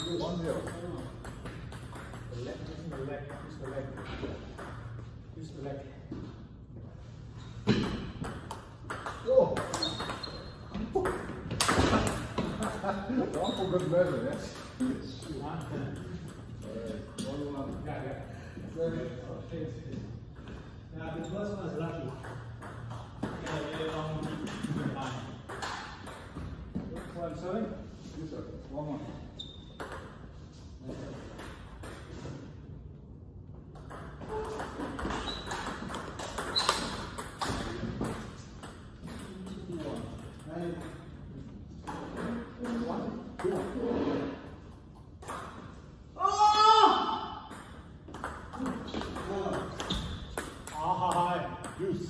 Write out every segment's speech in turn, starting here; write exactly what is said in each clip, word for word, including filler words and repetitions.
One zero. The leg, using the leg, use the leg. Use the leg. Oh! One for good measure, yes? One. Alright, one one. Yeah, yeah. Ready? Okay. Yeah, the first one is lucky. Yeah, very long line. One seven. Yes, sir. One more. Use.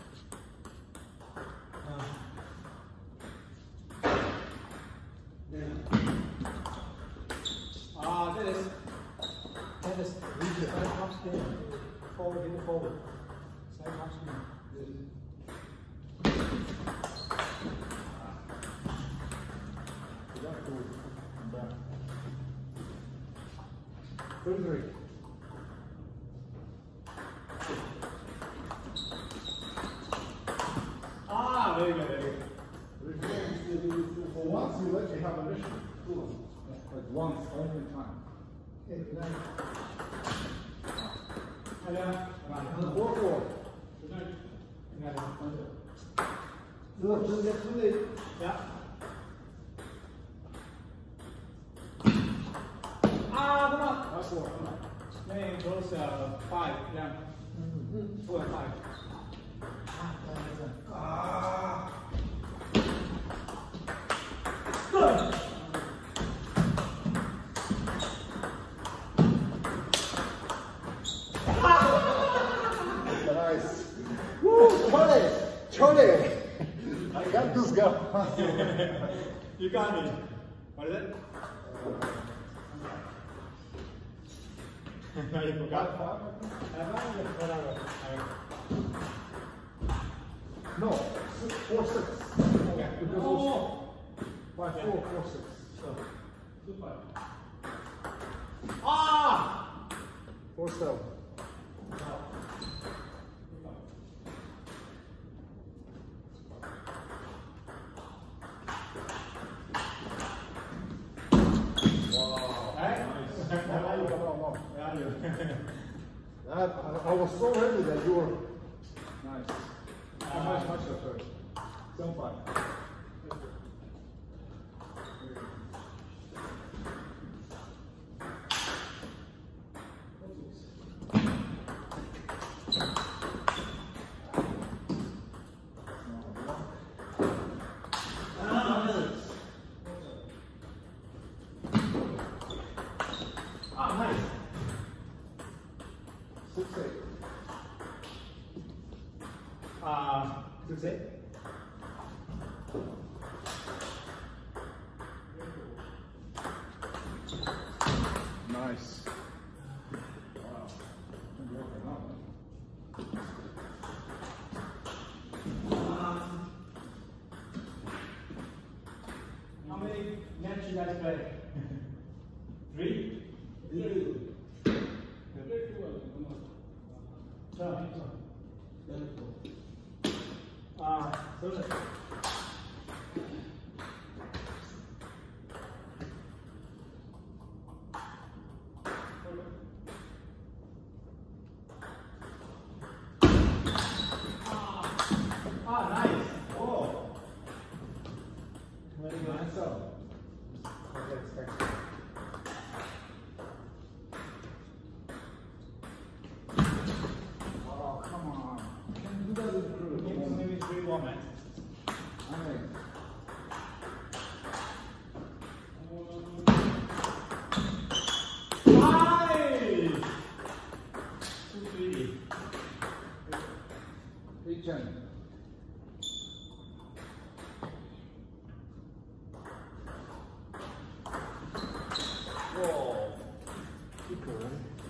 Ah, that is that is really side half spin. Forward, in forward. Side half spin. You have to come back. thirty-three. Ah, very good, very good. For once, you let me have a mission. Like once, only time. Okay, good night. Hello. Four four. Good night. Good night. Look, look, look, look. Yeah. Ah, come on. That's four. Maybe it goes uh, five, yeah. Mm-hmm. Four and five. Ah. Good. Nice. Woo! Charlie! Charlie! I got this guy. You got me. What is it? No, you forgot. No, six, four, six. Okay. Because Oh. five, Yeah. four, four, six. So, two five. Ah! Four, seven. Wow. Right? No, no, no, no. Value. That, I, I was so ready that you were nice. How much, much of third? Seven five. Ah, nice. Six eight. Uh, six eight. Nice. Wow. Um, how many matches you guys play? Three? Three. So, uh, so ah, nice. Oh. Very nice. So, okay, expect. Oh, come on. Who does it improve? Maybe, maybe three more matches. I mean, Nice! Two, three. eight ten. Whoa. Keep going.